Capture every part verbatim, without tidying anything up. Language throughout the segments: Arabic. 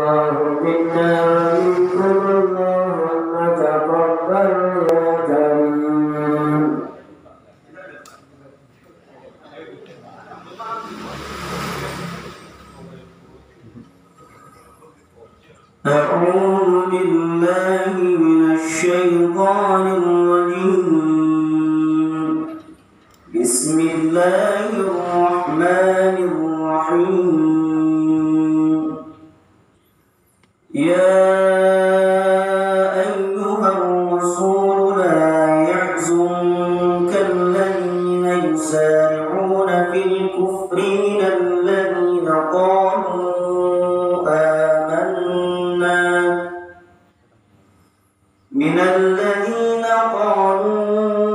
الله منا ومنكم اللهم تقبل يا كريم. أعوذ بالله من الشيطان الرجيم. بسم الله الرحمن الرحيم. يا أيها الرسول لا يحزنك الذين يسارعون في الكفر من الذين قالوا آمنا من الذين قالوا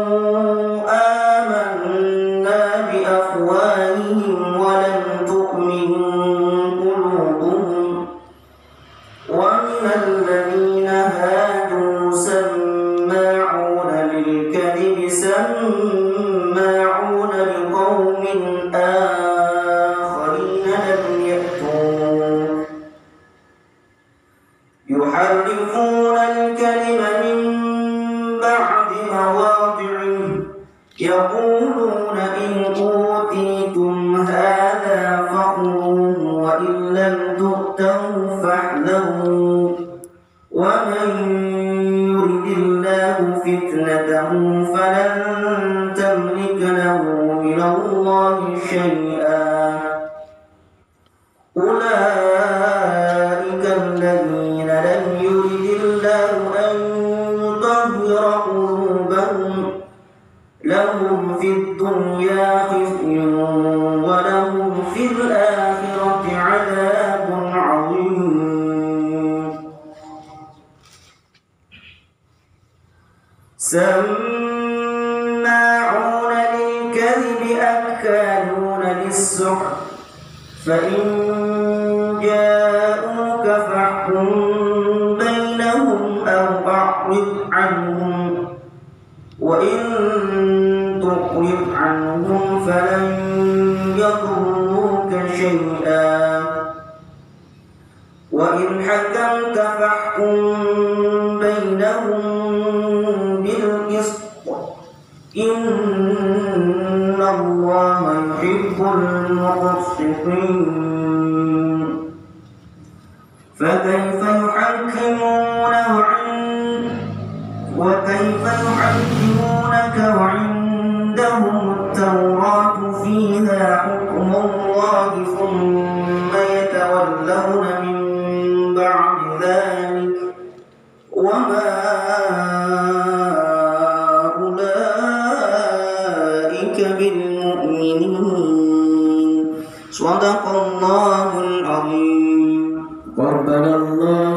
آمنا بأفواههم ولم تؤمن قلوبهم ومن الذين هادوا سماعون للكذب سماعون لقوم آخرين لم يأتوك يحرفون الكلم من بعد مواضعه يقولون إن أوتيتم هذا فخذوه وإن لم تؤتوا فاحذروا ومن يرد الله فتنته فلن تملك له من الله شيئا. أولئك الذين لم يرد الله أن يطهر قلوبهم لهم في الدنيا خزي ولهم في الآخرة عذاب عظيم. سماعون للكذب أكالون للسحت فإن جاءوك فاحكم بينهم أو أعرض عنهم وإن تعرض عنهم فلن يضروك شيئا وإن حكمت فاحكم بينهم بالقسط إن الله يحب المقسطين. فكيف يحكمونه وكيف يحكمونك وعندهم التوراة فيها حكم الله ثم يتولون من بعد ذلك وما أولئك بالمؤمنين. صدق الله العظيم. ربنا الله